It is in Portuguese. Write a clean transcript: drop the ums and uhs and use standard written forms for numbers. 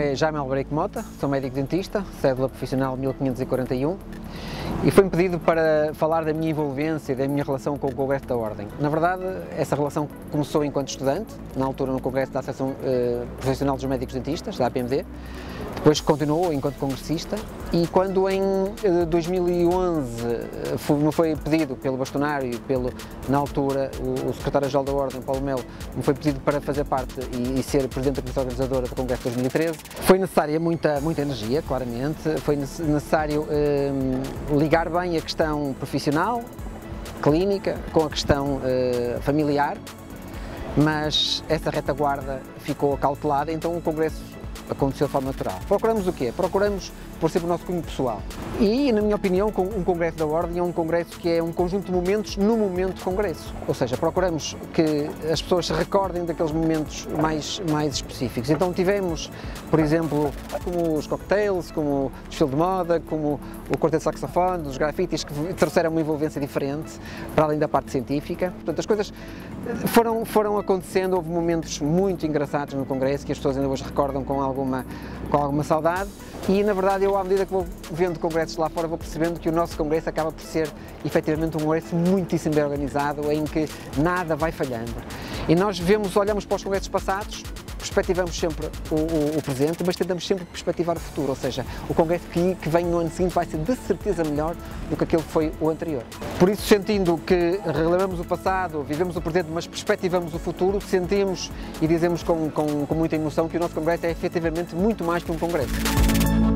é Jaime Albrique Mota, sou médico dentista, cédula profissional 1541 e foi-me pedido para falar da minha envolvência, da minha relação com o Congresso da Ordem. Na verdade, essa relação começou enquanto estudante, na altura no Congresso da Associação Profissional dos Médicos Dentistas, da APMD, depois continuou enquanto congressista e quando em 2011 me foi pedido pelo bastonário e na altura o secretário-geral da Ordem, Paulo Melo, me foi pedido para fazer parte e ser presidente da comissão organizadora do Congresso de 2013. Foi necessária muita energia, claramente, foi necessário ligar bem a questão profissional, clínica, com a questão familiar, mas essa retaguarda ficou acautelada, então o Congresso aconteceu de forma natural. Procuramos o quê? Procuramos por sempre o nosso cunho pessoal. E, na minha opinião, um Congresso da Ordem é um Congresso que é um conjunto de momentos no momento de Congresso. Ou seja, procuramos que as pessoas se recordem daqueles momentos mais específicos. Então tivemos, por exemplo, como os cocktails, como o desfile de moda, como o quarteto de saxofone, os grafites, que trouxeram uma envolvência diferente, para além da parte científica. Portanto, as coisas foram acontecendo, houve momentos muito engraçados no Congresso, que as pessoas ainda hoje recordam com alguma saudade. E, na verdade, eu, à medida que vou vendo congressos lá fora, vou percebendo que o nosso congresso acaba por ser, efetivamente, um congresso muitíssimo bem organizado, em que nada vai falhando. E nós olhamos para os congressos passados, perspectivamos sempre o presente, mas tentamos sempre perspectivar o futuro, ou seja, o congresso que vem no ano seguinte vai ser de certeza melhor do que aquele que foi o anterior. Por isso, sentindo que relembramos o passado, vivemos o presente, mas perspectivamos o futuro, sentimos e dizemos com muita emoção que o nosso congresso é efetivamente muito mais que um congresso.